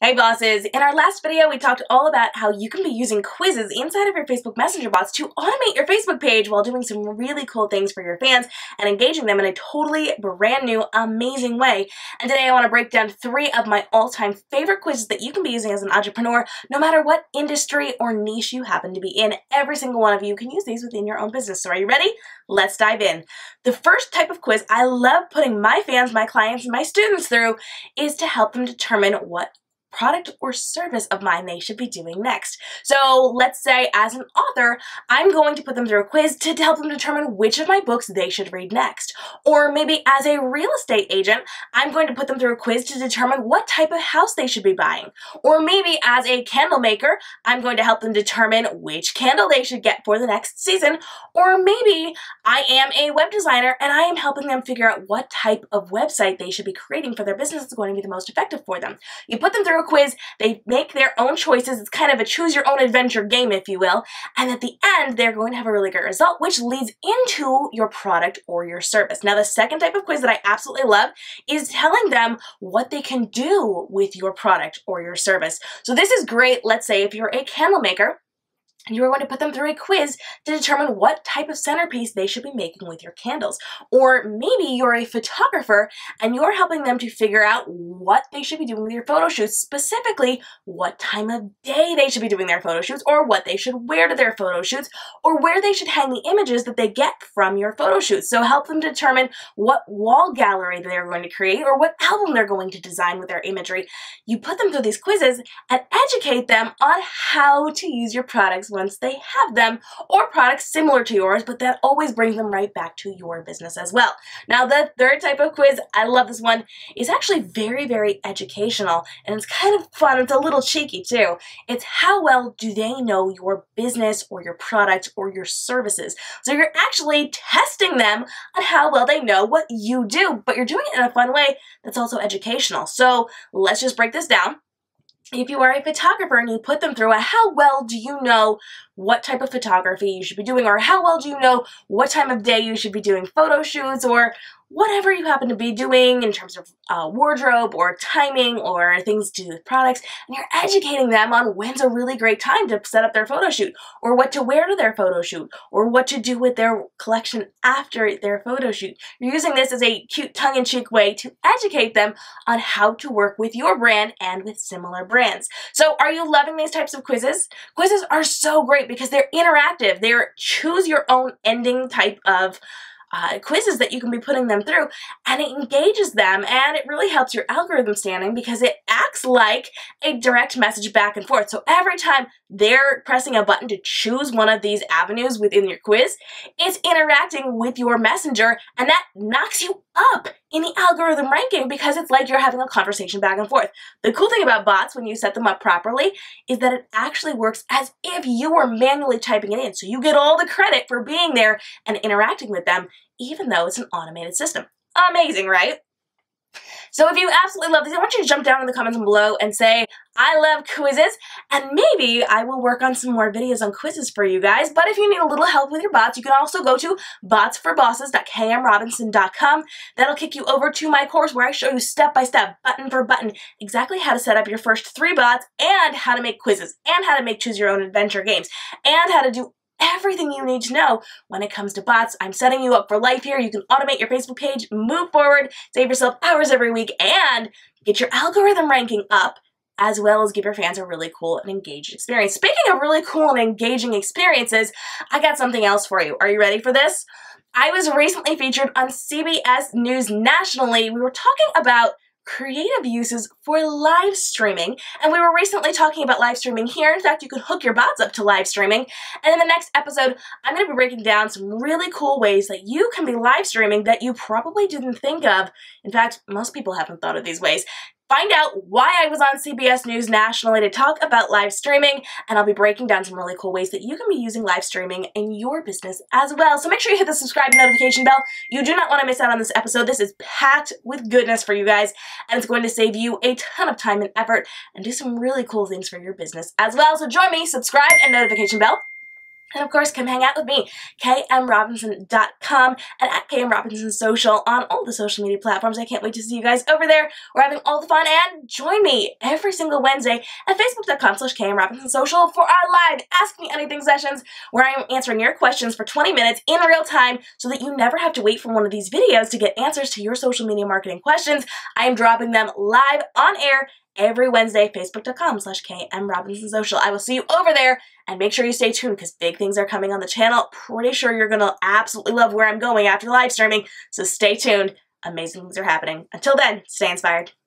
Hey bosses! In our last video, we talked all about how you can be using quizzes inside of your Facebook Messenger bots to automate your Facebook page while doing some really cool things for your fans and engaging them in a totally brand new, amazing way. And today I want to break down 3 of my all-time favorite quizzes that you can be using as an entrepreneur, no matter what industry or niche you happen to be in. Every single one of you can use these within your own business. So are you ready? Let's dive in. The first type of quiz I love putting my fans, my clients, and my students through is to help them determine what product or service of mine they should be doing next. So let's say as an author, I'm going to put them through a quiz to help them determine which of my books they should read next. Or maybe as a real estate agent, I'm going to put them through a quiz to determine what type of house they should be buying. Or maybe as a candle maker, I'm going to help them determine which candle they should get for the next season. Or maybe I am a web designer and I am helping them figure out what type of website they should be creating for their business that's going to be the most effective for them. You put them through a quiz, they make their own choices. It's kind of a choose your own adventure game, if you will. And at the end, they're going to have a really great result, which leads into your product or your service. Now, the second type of quiz that I absolutely love is telling them what they can do with your product or your service. So this is great. Let's say if you're a candle maker, and you are going to put them through a quiz to determine what type of centerpiece they should be making with your candles. Or maybe you're a photographer and you're helping them to figure out what they should be doing with your photo shoots, specifically what time of day they should be doing their photo shoots, or what they should wear to their photo shoots, or where they should hang the images that they get from your photo shoots. So help them determine what wall gallery they're going to create or what album they're going to design with their imagery. You put them through these quizzes and educate them on how to use your products once they have them, or products similar to yours, but that always brings them right back to your business as well. Now, the third type of quiz, I love this one, is actually very, very educational, and it's kind of fun. It's a little cheeky too. It's how well do they know your business or your product or your services. So you're actually testing them on how well they know what you do, but you're doing it in a fun way that's also educational. So let's just break this down. If you are a photographer and you put them through a how well do you know what type of photography you should be doing, or how well do you know what time of day you should be doing photo shoots, or whatever you happen to be doing in terms of wardrobe or timing or things to do with products, and you're educating them on when's a really great time to set up their photo shoot, or what to wear to their photo shoot, or what to do with their collection after their photo shoot. You're using this as a cute tongue-in-cheek way to educate them on how to work with your brand and with similar brands. So are you loving these types of quizzes? Quizzes are so great because they're interactive. They're choose your own ending type of quizzes that you can be putting them through, and it engages them, and it really helps your algorithm standing because it acts like a direct message back and forth. So every time they're pressing a button to choose one of these avenues within your quiz, it's interacting with your messenger, and that knocks you up in the algorithm ranking because it's like you're having a conversation back and forth. The cool thing about bots when you set them up properly is that it actually works as if you were manually typing it in. So you get all the credit for being there and interacting with them, even though it's an automated system. Amazing, right? So if you absolutely love these, I want you to jump down in the comments below and say, I love quizzes, and maybe I will work on some more videos on quizzes for you guys. But if you need a little help with your bots, you can also go to botsforbosses.kmrobinson.com. That'll kick you over to my course where I show you step by step, button for button, exactly how to set up your first 3 bots, and how to make quizzes, and how to make choose your own adventure games, and how to do everything you need to know when it comes to bots. I'm setting you up for life here. You can automate your Facebook page, move forward, save yourself hours every week, and get your algorithm ranking up, as well as give your fans a really cool and engaged experience. Speaking of really cool and engaging experiences, I got something else for you. Are you ready for this? I was recently featured on CBS News nationally. We were talking about creative uses for live streaming, and we were recently talking about live streaming here. In fact, you can hook your bots up to live streaming, and in the next episode, I'm going to be breaking down some really cool ways that you can be live streaming that you probably didn't think of. In fact, most people haven't thought of these ways. Find out why I was on CBS News nationally to talk about live streaming, and I'll be breaking down some really cool ways that you can be using live streaming in your business as well. So make sure you hit the subscribe and notification bell. You do not want to miss out on this episode. This is packed with goodness for you guys, and it's going to save you a ton of time and effort and do some really cool things for your business as well. So join me, subscribe, and notification bell. And of course, come hang out with me, kmrobinson.com and at kmrobinsonsocial on all the social media platforms. I can't wait to see you guys over there. We're having all the fun, and join me every single Wednesday at facebook.com/kmrobinsonsocial for our live Ask Me Anything sessions, where I am answering your questions for 20 minutes in real time so that you never have to wait for one of these videos to get answers to your social media marketing questions. I am dropping them live on air every Wednesday, facebook.com/kmrobinsonsocial. I will see you over there, and make sure you stay tuned because big things are coming on the channel. Pretty sure you're going to absolutely love where I'm going after live streaming, so stay tuned. Amazing things are happening. Until then, stay inspired.